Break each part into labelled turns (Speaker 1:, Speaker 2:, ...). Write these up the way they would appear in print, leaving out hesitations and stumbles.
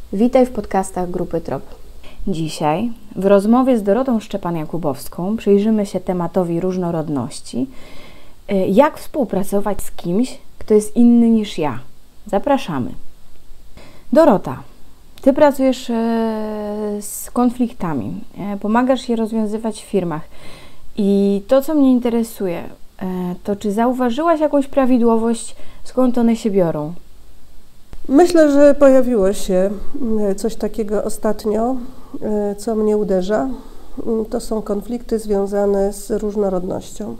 Speaker 1: Witaj w podcastach Grupy TROP. Dzisiaj w rozmowie z Dorotą Szczepan-Jakubowską przyjrzymy się tematowi różnorodności. Jak współpracować z kimś, kto jest inny niż ja? Zapraszamy. Dorota, Ty pracujesz z konfliktami, pomagasz je rozwiązywać w firmach. I to, co mnie interesuje, to czy zauważyłaś jakąś prawidłowość, skąd one się biorą?
Speaker 2: Myślę, że pojawiło się coś takiego ostatnio, co mnie uderza. To są konflikty związane z różnorodnością.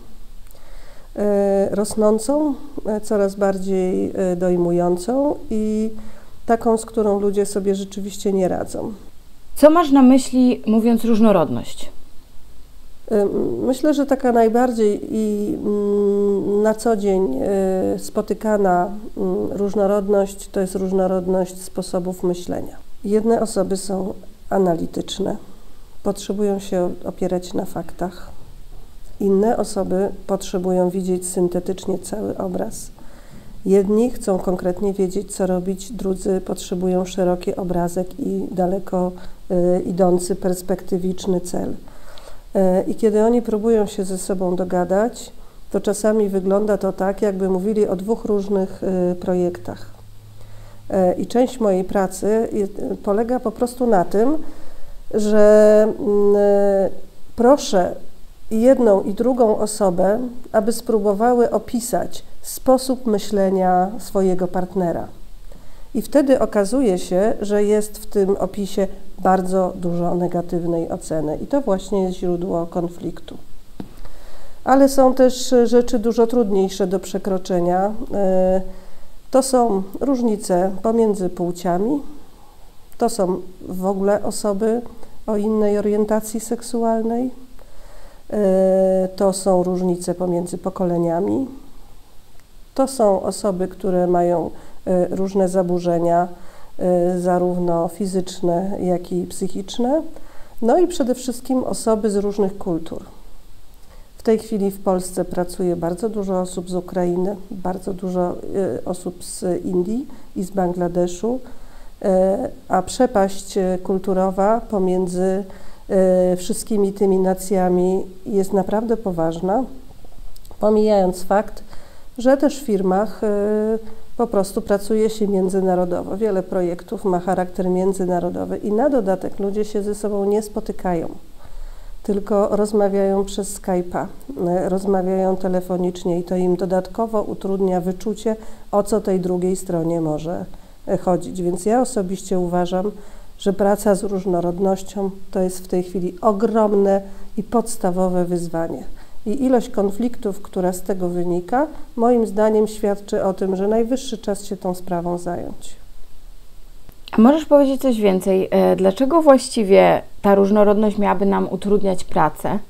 Speaker 2: Rosnącą, coraz bardziej dojmującą i taką, z którą ludzie sobie rzeczywiście nie radzą.
Speaker 1: Co masz na myśli, mówiąc różnorodność?
Speaker 2: Myślę, że taka najbardziej i na co dzień spotykana różnorodność to jest różnorodność sposobów myślenia. Jedne osoby są analityczne, potrzebują się opierać na faktach. Inne osoby potrzebują widzieć syntetycznie cały obraz. Jedni chcą konkretnie wiedzieć, co robić, drudzy potrzebują szeroki obrazek i daleko idący, perspektywiczny cel. I kiedy oni próbują się ze sobą dogadać, to czasami wygląda to tak, jakby mówili o dwóch różnych projektach. I część mojej pracy polega po prostu na tym, że proszę jedną i drugą osobę, aby spróbowały opisać sposób myślenia swojego partnera. I wtedy okazuje się, że jest w tym opisie bardzo dużo negatywnej oceny. I to właśnie jest źródło konfliktu. Ale są też rzeczy dużo trudniejsze do przekroczenia. To są różnice pomiędzy płciami. To są w ogóle osoby o innej orientacji seksualnej. To są różnice pomiędzy pokoleniami. To są osoby, które mają różne zaburzenia, zarówno fizyczne, jak i psychiczne. No i przede wszystkim osoby z różnych kultur. W tej chwili w Polsce pracuje bardzo dużo osób z Ukrainy, bardzo dużo osób z Indii i z Bangladeszu, a przepaść kulturowa pomiędzy wszystkimi tymi nacjami jest naprawdę poważna, pomijając fakt, że też w firmach po prostu pracuje się międzynarodowo. Wiele projektów ma charakter międzynarodowy i na dodatek ludzie się ze sobą nie spotykają, tylko rozmawiają przez Skype'a, rozmawiają telefonicznie i to im dodatkowo utrudnia wyczucie, o co tej drugiej stronie może chodzić. Więc ja osobiście uważam, że praca z różnorodnością to jest w tej chwili ogromne i podstawowe wyzwanie. I ilość konfliktów, która z tego wynika, moim zdaniem świadczy o tym, że najwyższy czas się tą sprawą zająć.
Speaker 1: A możesz powiedzieć coś więcej? Dlaczego właściwie ta różnorodność miałaby nam utrudniać pracę?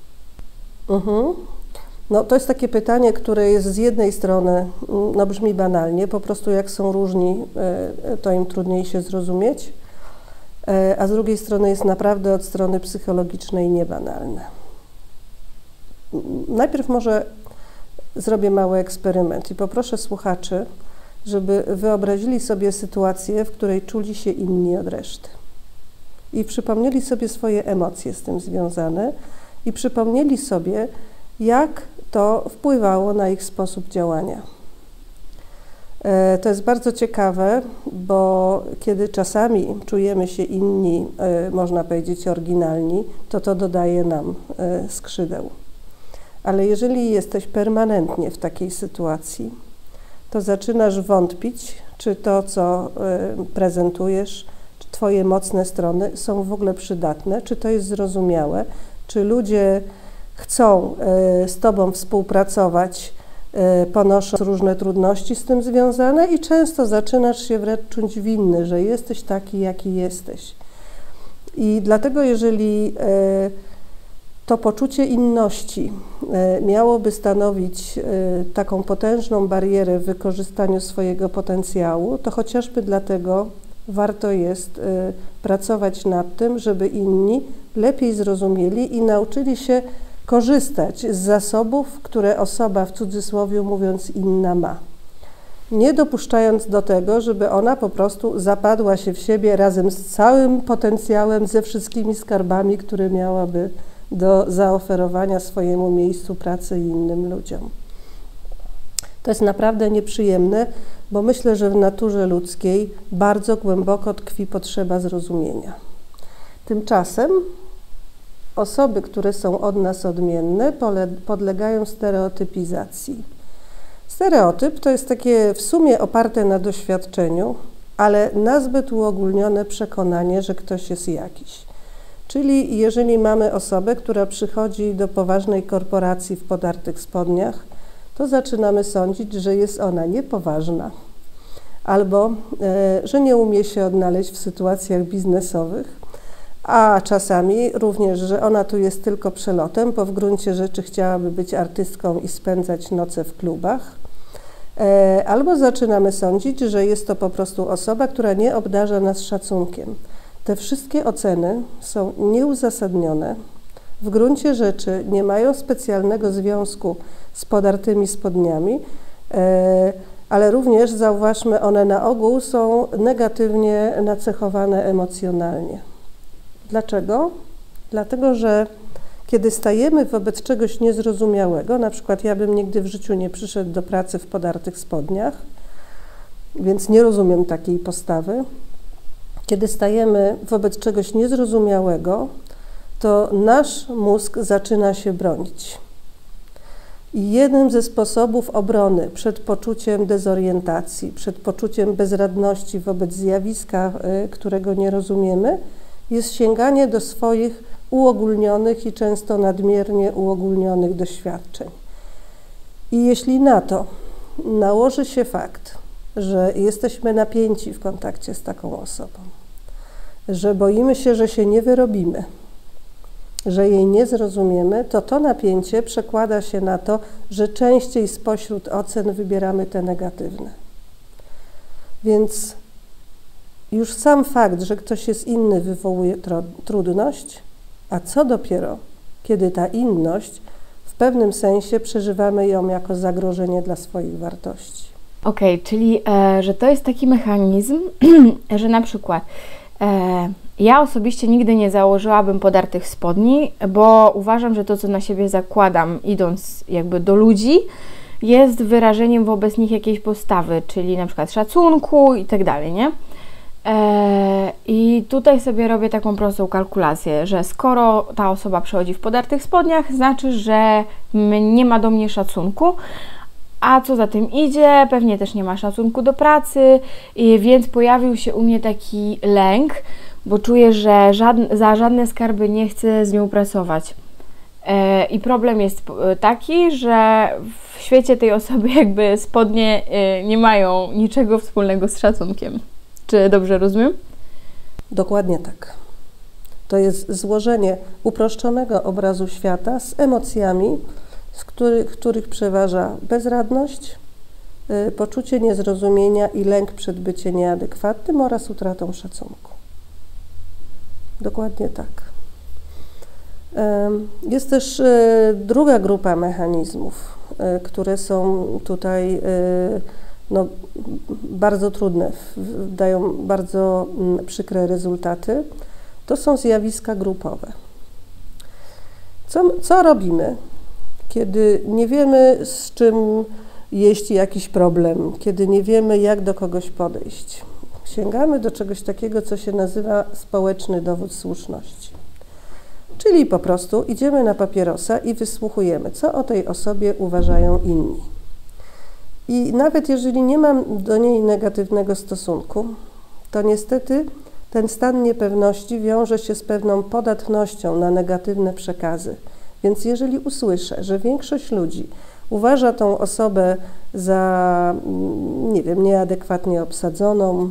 Speaker 2: No, to jest takie pytanie, które jest z jednej strony, brzmi banalnie, po prostu jak są różni, to im trudniej się zrozumieć, a z drugiej strony jest naprawdę od strony psychologicznej niebanalne. Najpierw może zrobię mały eksperyment i poproszę słuchaczy, żeby wyobrazili sobie sytuację, w której czuli się inni od reszty. I przypomnieli sobie swoje emocje z tym związane i przypomnieli sobie, jak to wpływało na ich sposób działania. To jest bardzo ciekawe, bo kiedy czasami czujemy się inni, można powiedzieć oryginalni, to dodaje nam skrzydeł. Ale jeżeli jesteś permanentnie w takiej sytuacji, to zaczynasz wątpić, czy to, co prezentujesz, czy Twoje mocne strony są w ogóle przydatne, czy to jest zrozumiałe, czy ludzie chcą z Tobą współpracować, ponosząc różne trudności z tym związane i często zaczynasz się wręcz czuć winny, że jesteś taki, jaki jesteś. I dlatego, jeżeli to poczucie inności miałoby stanowić taką potężną barierę w wykorzystaniu swojego potencjału, to chociażby dlatego warto jest pracować nad tym, żeby inni lepiej zrozumieli i nauczyli się korzystać z zasobów, które osoba, w cudzysłowie mówiąc, inna ma. nie dopuszczając do tego, żeby ona po prostu zapadła się w siebie razem z całym potencjałem, ze wszystkimi skarbami, które miałaby do zaoferowania swojemu miejscu pracy i innym ludziom. To jest naprawdę nieprzyjemne, bo myślę, że w naturze ludzkiej bardzo głęboko tkwi potrzeba zrozumienia. Tymczasem osoby, które są od nas odmienne, podlegają stereotypizacji. Stereotyp to jest takie w sumie oparte na doświadczeniu, ale nazbyt uogólnione przekonanie, że ktoś jest jakiś. Czyli jeżeli mamy osobę, która przychodzi do poważnej korporacji w podartych spodniach, to zaczynamy sądzić, że jest ona niepoważna, albo że nie umie się odnaleźć w sytuacjach biznesowych, a czasami również, że ona tu jest tylko przelotem, bo w gruncie rzeczy chciałaby być artystką i spędzać noce w klubach. Albo zaczynamy sądzić, że jest to po prostu osoba, która nie obdarza nas szacunkiem. Te wszystkie oceny są nieuzasadnione, w gruncie rzeczy nie mają specjalnego związku z podartymi spodniami, ale również, zauważmy, one na ogół są negatywnie nacechowane emocjonalnie. Dlaczego? Dlatego, że kiedy stajemy wobec czegoś niezrozumiałego, na przykład ja bym nigdy w życiu nie przyszedł do pracy w podartych spodniach, więc nie rozumiem takiej postawy. Kiedy stajemy wobec czegoś niezrozumiałego, to nasz mózg zaczyna się bronić. I jednym ze sposobów obrony przed poczuciem dezorientacji, przed poczuciem bezradności wobec zjawiska, którego nie rozumiemy, jest sięganie do swoich uogólnionych i często nadmiernie uogólnionych doświadczeń. I jeśli na to nałoży się fakt, że jesteśmy napięci w kontakcie z taką osobą, że boimy się, że się nie wyrobimy, że jej nie zrozumiemy, to to napięcie przekłada się na to, że częściej spośród ocen wybieramy te negatywne. Więc już sam fakt, że ktoś jest inny, wywołuje trudność, a co dopiero, kiedy ta inność w pewnym sensie przeżywamy ją jako zagrożenie dla swoich wartości.
Speaker 1: Okej, czyli że to jest taki mechanizm, że na przykład ja osobiście nigdy nie założyłabym podartych spodni, bo uważam, że to, co na siebie zakładam, idąc jakby do ludzi, jest wyrażeniem wobec nich jakiejś postawy, czyli na przykład szacunku i tak dalej, nie? I tutaj sobie robię taką prostą kalkulację, że skoro ta osoba przychodzi w podartych spodniach, znaczy, że nie ma do mnie szacunku, a co za tym idzie, pewnie też nie ma szacunku do pracy, więc pojawił się u mnie taki lęk, bo czuję, że za żadne skarby nie chcę z nią pracować. I problem jest taki, że w świecie tej osoby jakby spodnie nie mają niczego wspólnego z szacunkiem. Czy dobrze rozumiem?
Speaker 2: Dokładnie tak. To jest złożenie uproszczonego obrazu świata z emocjami, w których przeważa bezradność, poczucie niezrozumienia i lęk przed byciem nieadekwatnym oraz utratą szacunku. Dokładnie tak. Jest też druga grupa mechanizmów, które są tutaj bardzo trudne, dają bardzo przykre rezultaty. To są zjawiska grupowe. Co robimy, kiedy nie wiemy, z czym jest jakiś problem, kiedy nie wiemy, jak do kogoś podejść? Sięgamy do czegoś takiego, co się nazywa społeczny dowód słuszności. Czyli po prostu idziemy na papierosa i wysłuchujemy, co o tej osobie uważają inni. I nawet jeżeli nie mam do niej negatywnego stosunku, to niestety ten stan niepewności wiąże się z pewną podatnością na negatywne przekazy. Więc jeżeli usłyszę, że większość ludzi uważa tą osobę za, nie wiem, nieadekwatnie obsadzoną,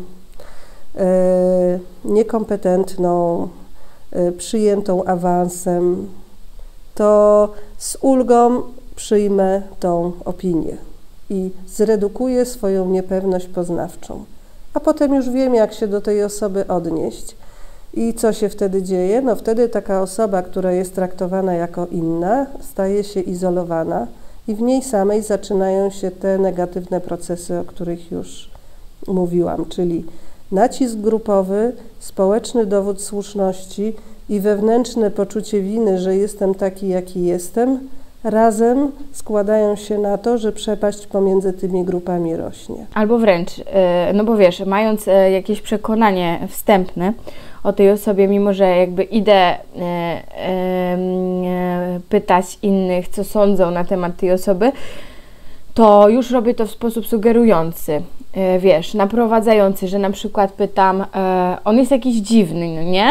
Speaker 2: niekompetentną, przyjętą awansem, to z ulgą przyjmę tą opinię i zredukuję swoją niepewność poznawczą. A potem już wiem, jak się do tej osoby odnieść. I co się wtedy dzieje? No wtedy taka osoba, która jest traktowana jako inna, staje się izolowana i w niej samej zaczynają się te negatywne procesy, o których już mówiłam, czyli nacisk grupowy, społeczny dowód słuszności i wewnętrzne poczucie winy, że jestem taki, jaki jestem, razem składają się na to, że przepaść pomiędzy tymi grupami rośnie.
Speaker 1: Albo wręcz, no bo wiesz, mając jakieś przekonanie wstępne o tej osobie, mimo że jakby idę pytać innych, co sądzą na temat tej osoby, to już robię to w sposób sugerujący, wiesz, naprowadzający, że na przykład pytam, on jest jakiś dziwny, no nie?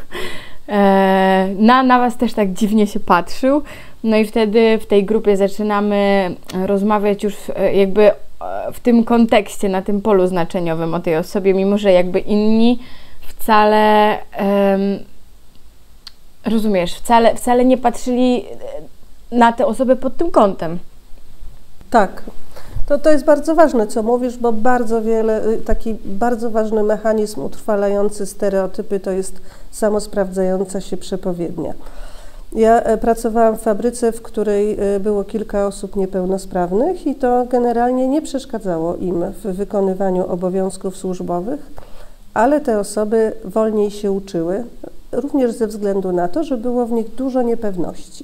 Speaker 1: Na was też tak dziwnie się patrzył, no i wtedy w tej grupie zaczynamy rozmawiać już jakby w tym kontekście, na tym polu znaczeniowym o tej osobie, mimo że jakby inni wcale, rozumiesz, wcale nie patrzyli na tę osobę pod tym kątem.
Speaker 2: Tak, to jest bardzo ważne, co mówisz, bo taki bardzo ważny mechanizm utrwalający stereotypy to jest samosprawdzająca się przepowiednia. Ja pracowałam w fabryce, w której było kilka osób niepełnosprawnych i to generalnie nie przeszkadzało im w wykonywaniu obowiązków służbowych, ale te osoby wolniej się uczyły, również ze względu na to, że było w nich dużo niepewności.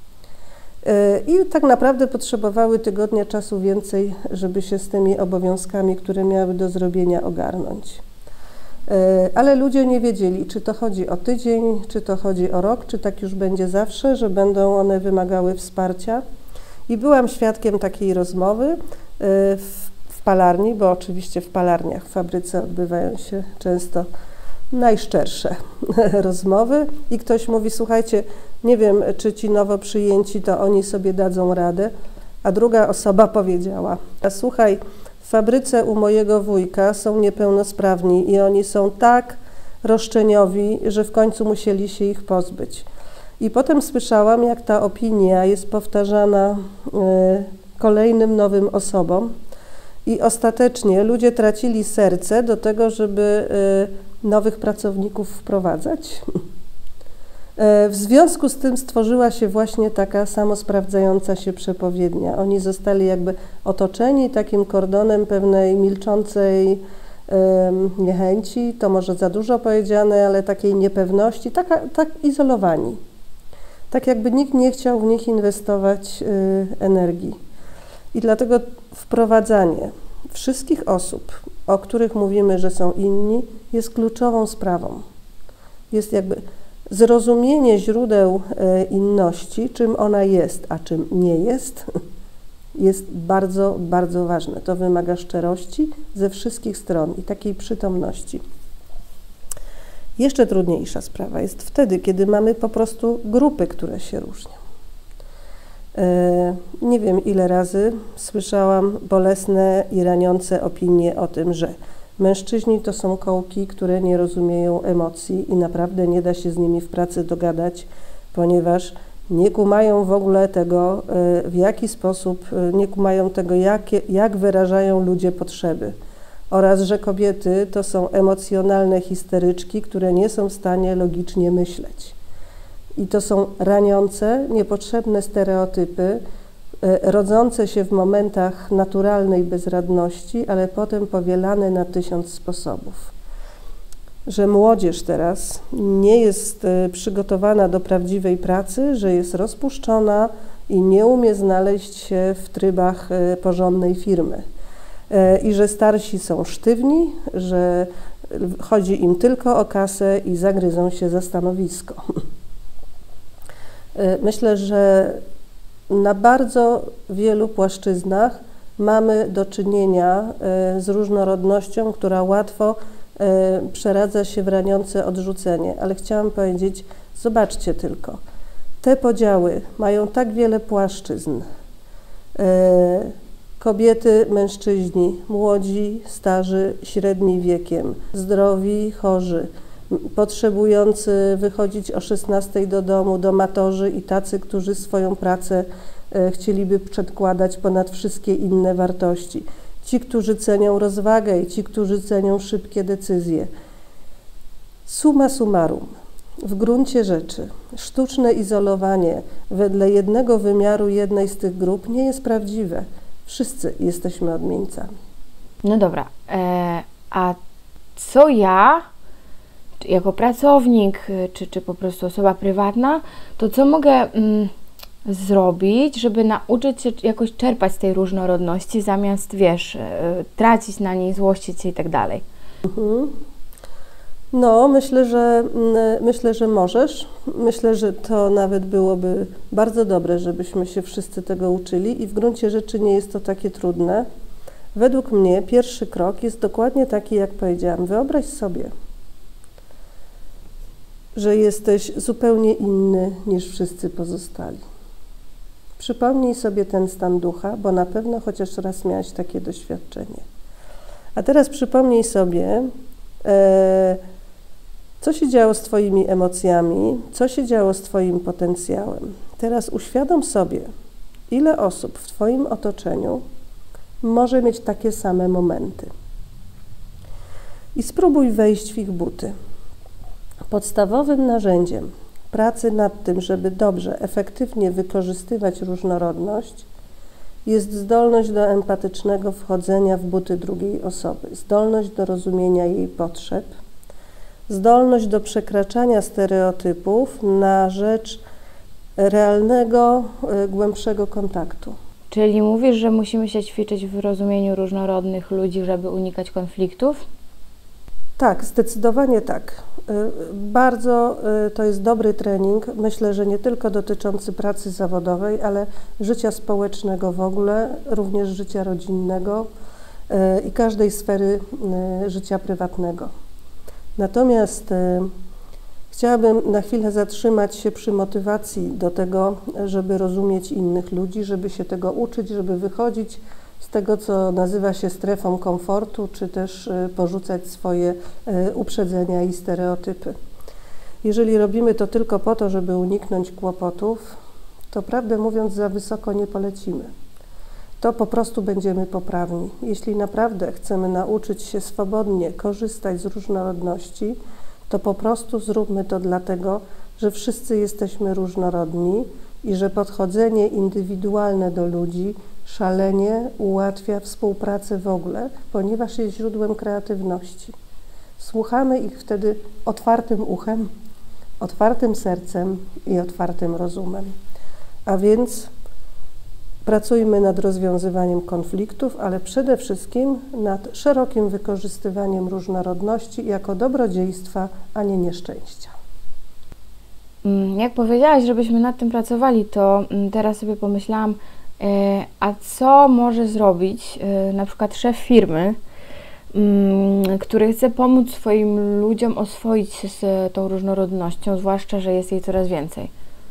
Speaker 2: I tak naprawdę potrzebowały tygodnia czasu więcej, żeby się z tymi obowiązkami, które miały do zrobienia, ogarnąć. Ale ludzie nie wiedzieli, czy to chodzi o tydzień, czy to chodzi o rok, czy tak już będzie zawsze, że będą one wymagały wsparcia. I byłam świadkiem takiej rozmowy w palarni, bo oczywiście w palarniach, w fabryce odbywają się często najszczersze rozmowy i ktoś mówi, słuchajcie, nie wiem, czy ci nowo przyjęci, to oni sobie dadzą radę, a druga osoba powiedziała, słuchaj, w fabryce u mojego wujka są niepełnosprawni i oni są tak roszczeniowi, że w końcu musieli się ich pozbyć. I potem słyszałam, jak ta opinia jest powtarzana kolejnym nowym osobom i ostatecznie ludzie tracili serce do tego, żeby nowych pracowników wprowadzać. W związku z tym stworzyła się właśnie taka samosprawdzająca się przepowiednia. Oni zostali jakby otoczeni takim kordonem pewnej milczącej niechęci, to może za dużo powiedziane, ale takiej niepewności, tak izolowani. Tak jakby nikt nie chciał w nich inwestować energii. I dlatego wprowadzanie wszystkich osób, o których mówimy, że są inni, jest kluczową sprawą. Jest jakby zrozumienie źródeł inności, czym ona jest, a czym nie jest bardzo, bardzo ważne. To wymaga szczerości ze wszystkich stron i takiej przytomności. Jeszcze trudniejsza sprawa jest wtedy, kiedy mamy po prostu grupy, które się różnią. Nie wiem, ile razy słyszałam bolesne i raniące opinie o tym, że mężczyźni to są kołki, które nie rozumieją emocji i naprawdę nie da się z nimi w pracy dogadać, ponieważ nie kumają w ogóle tego, w jaki sposób, nie kumają tego, jak wyrażają ludzie potrzeby. Oraz, że kobiety to są emocjonalne histeryczki, które nie są w stanie logicznie myśleć. I to są raniące, niepotrzebne stereotypy, rodzące się w momentach naturalnej bezradności, ale potem powielane na 1000 sposobów. Że młodzież teraz nie jest przygotowana do prawdziwej pracy, że jest rozpuszczona i nie umie znaleźć się w trybach porządnej firmy. I że starsi są sztywni, że chodzi im tylko o kasę i zagryzą się za stanowisko. Myślę, że na bardzo wielu płaszczyznach mamy do czynienia z różnorodnością, która łatwo przeradza się w raniące odrzucenie. Ale chciałam powiedzieć, zobaczcie tylko, te podziały mają tak wiele płaszczyzn. Kobiety, mężczyźni, młodzi, starzy, średni wiekiem, zdrowi, chorzy, potrzebujący wychodzić o 16 do domu, domatorzy i tacy, którzy swoją pracę chcieliby przedkładać ponad wszystkie inne wartości. Ci, którzy cenią rozwagę i ci, którzy cenią szybkie decyzje. Summa summarum, w gruncie rzeczy sztuczne izolowanie wedle jednego wymiaru jednej z tych grup nie jest prawdziwe. Wszyscy jesteśmy odmieńcami.
Speaker 1: No dobra, a co ja, jako pracownik, czy po prostu osoba prywatna, to co mogę zrobić, żeby nauczyć się jakoś czerpać z tej różnorodności, zamiast, wiesz, tracić na niej, złościć się i tak dalej?
Speaker 2: No, myślę, że możesz. Myślę, że to nawet byłoby bardzo dobre, żebyśmy się wszyscy tego uczyli i w gruncie rzeczy nie jest to takie trudne. Według mnie pierwszy krok jest dokładnie taki, jak powiedziałam. Wyobraź sobie, że jesteś zupełnie inny niż wszyscy pozostali. Przypomnij sobie ten stan ducha, bo na pewno chociaż raz miałaś takie doświadczenie. A teraz przypomnij sobie, co się działo z Twoimi emocjami, co się działo z Twoim potencjałem. Teraz uświadom sobie, ile osób w Twoim otoczeniu może mieć takie same momenty. I spróbuj wejść w ich buty. Podstawowym narzędziem pracy nad tym, żeby dobrze, efektywnie wykorzystywać różnorodność, jest zdolność do empatycznego wchodzenia w buty drugiej osoby, zdolność do rozumienia jej potrzeb, zdolność do przekraczania stereotypów na rzecz realnego, głębszego kontaktu.
Speaker 1: Czyli mówisz, że musimy się ćwiczyć w rozumieniu różnorodnych ludzi, żeby unikać konfliktów?
Speaker 2: Tak, zdecydowanie tak. Bardzo to jest dobry trening, myślę, że nie tylko dotyczący pracy zawodowej, ale życia społecznego w ogóle, również życia rodzinnego i każdej sfery życia prywatnego. Natomiast chciałabym na chwilę zatrzymać się przy motywacji do tego, żeby rozumieć innych ludzi, żeby się tego uczyć, żeby wychodzić z tego, co nazywa się strefą komfortu, czy też porzucać swoje uprzedzenia i stereotypy. Jeżeli robimy to tylko po to, żeby uniknąć kłopotów, to prawdę mówiąc za wysoko nie polecimy. To po prostu będziemy poprawni. Jeśli naprawdę chcemy nauczyć się swobodnie korzystać z różnorodności, to po prostu zróbmy to dlatego, że wszyscy jesteśmy różnorodni i że podchodzenie indywidualne do ludzi szalenie ułatwia współpracę w ogóle, ponieważ jest źródłem kreatywności. Słuchamy ich wtedy otwartym uchem, otwartym sercem i otwartym rozumem. A więc pracujmy nad rozwiązywaniem konfliktów, ale przede wszystkim nad szerokim wykorzystywaniem różnorodności jako dobrodziejstwa, a nie nieszczęścia.
Speaker 1: Jak powiedziałaś, żebyśmy nad tym pracowali, to teraz sobie pomyślałam, a co może zrobić na przykład szef firmy, który chce pomóc swoim ludziom oswoić się z tą różnorodnością, zwłaszcza, że jest jej coraz więcej?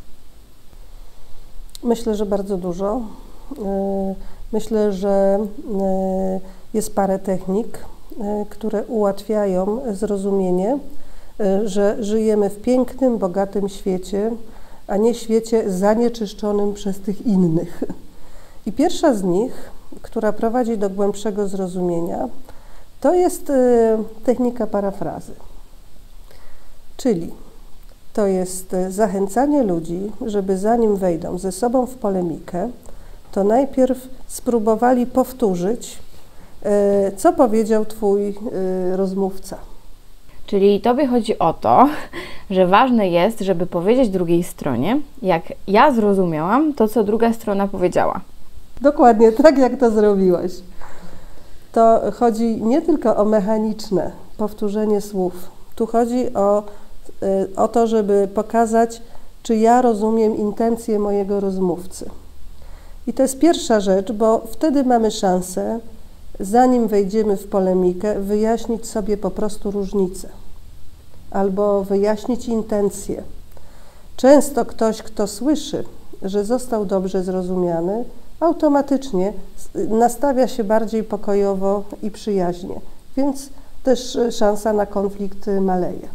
Speaker 2: Myślę, że bardzo dużo. Myślę, że jest parę technik, które ułatwiają zrozumienie, że żyjemy w pięknym, bogatym świecie, a nie świecie zanieczyszczonym przez tych innych. I pierwsza z nich, która prowadzi do głębszego zrozumienia, to jest technika parafrazy. Czyli to jest zachęcanie ludzi, żeby zanim wejdą ze sobą w polemikę, to najpierw spróbowali powtórzyć, co powiedział Twój rozmówca.
Speaker 1: Czyli Tobie chodzi o to, że ważne jest, żeby powiedzieć drugiej stronie, jak ja zrozumiałam to, co druga strona powiedziała.
Speaker 2: Dokładnie tak, jak to zrobiłaś. To chodzi nie tylko o mechaniczne powtórzenie słów. Tu chodzi o to, żeby pokazać, czy ja rozumiem intencje mojego rozmówcy. I to jest pierwsza rzecz, bo wtedy mamy szansę, zanim wejdziemy w polemikę, wyjaśnić sobie po prostu różnice albo wyjaśnić intencje. Często ktoś, kto słyszy, że został dobrze zrozumiany, automatycznie nastawia się bardziej pokojowo i przyjaźnie, więc też szansa na konflikt maleje.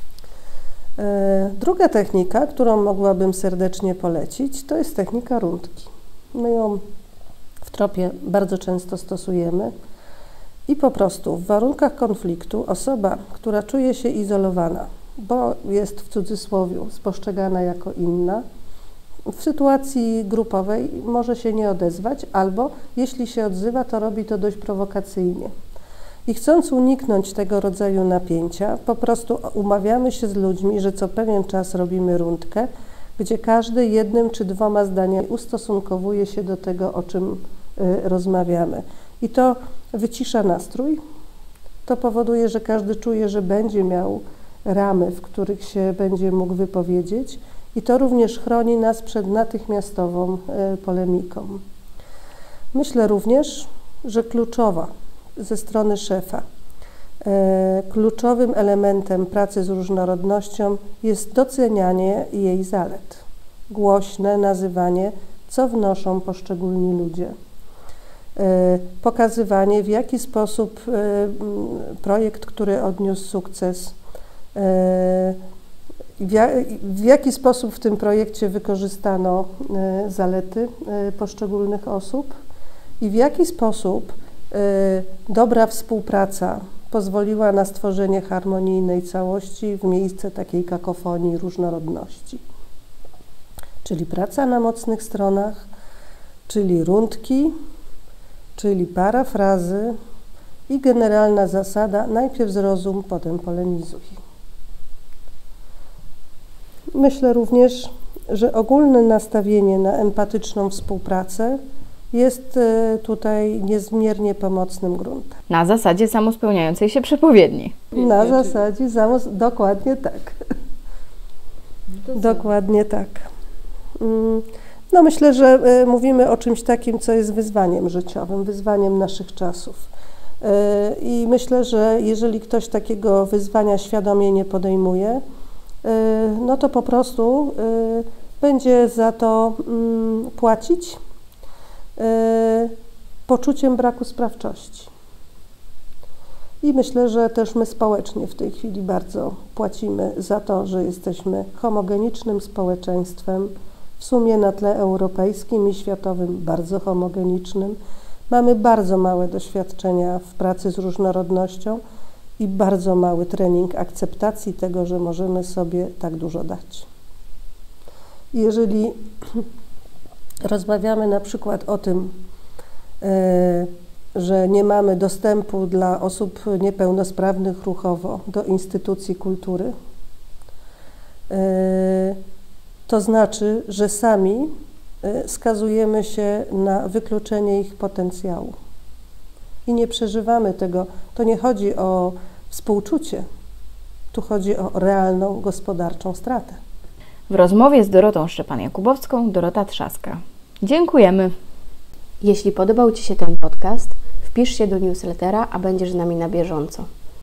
Speaker 2: Druga technika, którą mogłabym serdecznie polecić, to jest technika rundki. My ją w tropie bardzo często stosujemy i po prostu w warunkach konfliktu osoba, która czuje się izolowana, bo jest w cudzysłowie spostrzegana jako inna, w sytuacji grupowej może się nie odezwać, albo jeśli się odzywa, to robi to dość prowokacyjnie. I chcąc uniknąć tego rodzaju napięcia, po prostu umawiamy się z ludźmi, że co pewien czas robimy rundkę, gdzie każdy jednym czy dwoma zdaniami ustosunkowuje się do tego, o czym rozmawiamy. I to wycisza nastrój, to powoduje, że każdy czuje, że będzie miał ramy, w których się będzie mógł wypowiedzieć, i to również chroni nas przed natychmiastową polemiką. Myślę również, że kluczowa ze strony szefa, kluczowym elementem pracy z różnorodnością jest docenianie jej zalet, głośne nazywanie, co wnoszą poszczególni ludzie, pokazywanie, w jaki sposób projekt, który odniósł sukces, w jaki sposób w tym projekcie wykorzystano zalety poszczególnych osób i w jaki sposób dobra współpraca pozwoliła na stworzenie harmonijnej całości w miejsce takiej kakofonii różnorodności. Czyli praca na mocnych stronach, czyli rundki, czyli parafrazy i generalna zasada: najpierw zrozum, potem polemizuj. Myślę również, że ogólne nastawienie na empatyczną współpracę jest tutaj niezmiernie pomocnym gruntem.
Speaker 1: Na zasadzie samospełniającej się przepowiedni.
Speaker 2: Na zasadzie dokładnie tak. Dokładnie tak. No myślę, że mówimy o czymś takim, co jest wyzwaniem życiowym, wyzwaniem naszych czasów. I myślę, że jeżeli ktoś takiego wyzwania świadomie nie podejmuje, no to po prostu będzie za to płacić poczuciem braku sprawczości. I myślę, że też my społecznie w tej chwili bardzo płacimy za to, że jesteśmy homogenicznym społeczeństwem, w sumie na tle europejskim i światowym bardzo homogenicznym. Mamy bardzo małe doświadczenia w pracy z różnorodnością i bardzo mały trening akceptacji tego, że możemy sobie tak dużo dać. Jeżeli rozmawiamy na przykład o tym, że nie mamy dostępu dla osób niepełnosprawnych ruchowo do instytucji kultury, to znaczy, że sami skazujemy się na wykluczenie ich potencjału. I nie przeżywamy tego. To nie chodzi o współczucie, tu chodzi o realną gospodarczą stratę.
Speaker 1: W rozmowie z Dorotą Szczepan-Jakubowską Dorota Trzaska. Dziękujemy.
Speaker 3: Jeśli podobał Ci się ten podcast, wpisz się do newslettera, a będziesz z nami na bieżąco.